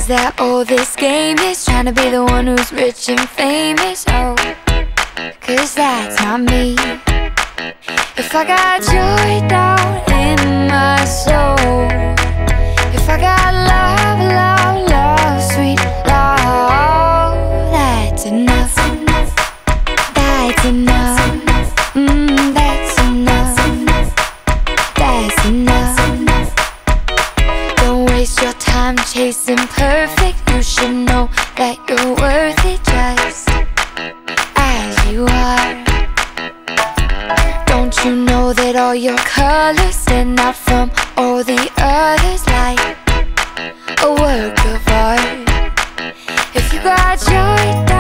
Is that all this game is? Trying to be the one who's rich and famous? Oh, 'cause that's not me. If I got joy down in my soul, if I got love, love, love, sweet love, that's enough. That's enough. That's enough. That's enough. Don't waste your time chasing perfect. You should know that you're worth it just as you are. Don't you know that all your colors stand out from all the others like a work of art? If you got joy